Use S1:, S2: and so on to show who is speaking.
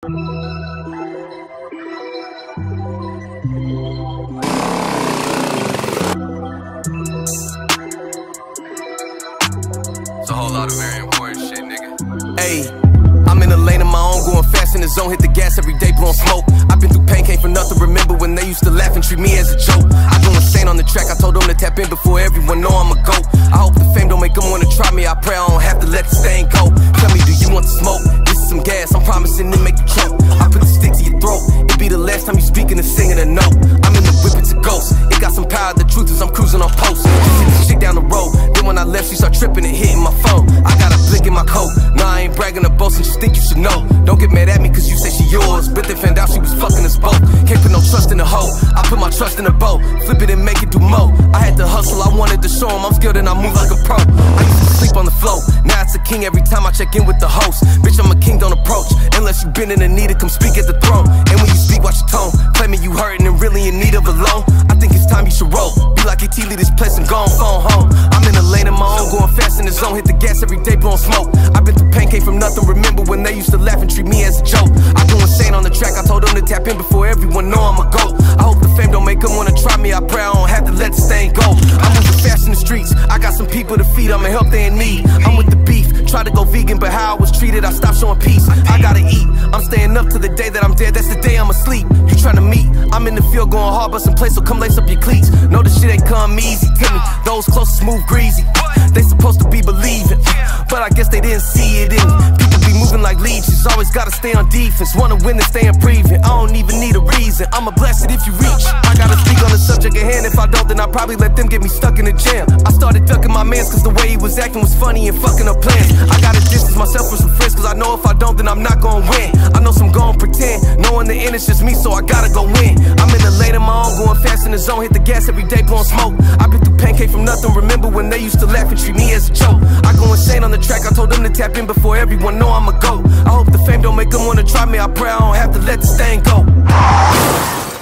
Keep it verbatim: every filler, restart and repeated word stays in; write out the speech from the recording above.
S1: It's a whole lot of very important shit, nigga.
S2: Ayy, I'm in a lane of my own, going fast in the zone, hit the gas every day, blowing smoke. I've been through pain, came for nothing, remember when they used to laugh and treat me as a joke. I go insane on the track, I told them to tap in before everyone know I'm a GOAT. I hope the fame don't make them wanna try me, I pray I don't have to let this thing go. Tell me, do you want the smoke? This is some gas, I'm promising to make you choke. I put the stick to your throat, it be the last time you speaking and singing a note. I'm in the whip, it's a ghost, it got some power, the truth is I'm cruising on post. She hit the shit down the road, then when I left she start tripping and hitting my phone. I got a blick in my coat, nah I ain't bragging or boasting, just think you should know. Don't get mad at me cause you say she yours, but they found out she was fucking us both. Can't put no trust in the hoe, I put my trust in the boat. Flip it and make it do more. I had to hustle, I wanted to show them I'm skilled and I move like a pro. I used to sleep on the floor, now it's a king every time I check in with the host. Bitch, I'm a king, don't approach, unless you been in the need to come speak at the throne. And when you speak, watch your tone, claiming you hurting and really in need of a loan. I think it's time you should roll, be like A T, leave this place and go on phone home. I'm in a lane of my own, going fast in the zone, hit the gas every day, blowing smoke. I've been through pain, came from nothing, remember when they used to laugh and treat me as a joke. I go insane on the track, I told them to tap in before everyone know I'm a GOAT. I hope the fame don't make them wanna try me, I pray I don't have to let this thing go. I'm moving fast in the streets, I got some people to feed, I'ma help they in need. I'm with the beef, tried to go vegan, but how I was treated, I stopped showing peace. I gotta eat, I'm staying up to the day that I'm dead, that's the day I'm asleep. You tryna meet, I'm in the field going hard, but some place, so come lace up your cleats. Know this shit ain't come easy to me, those closest move greasy. They supposed to be believing, but I guess they didn't see it in me. People be moving like leeches, always gotta stay on defense. Wanna win and stay in prevent, I don't even need a reason, I'ma blast it if you reach. I gotta speak on the subject at hand, if I don't then I'll probably let them get me stuck in the jam. I started ducking my mans cause the way he was acting was funny and fucking up plans. I gotta distance myself from some friends cause I know if I don't then I'm not gonna win. I know some gon' pretend, knowing the end it's just me so I gotta go win. I'm in the lane of my own, going fast in the zone, hit the gas every day, blowing smoke. I've been through pain, came from nothing, remember when they used to laugh and treat me as a joke. I go insane on the track, I told them to tap in before everyone know I'm a GOAT. I hope the fame don't make them wanna try me, I pray I don't have to let this thing go.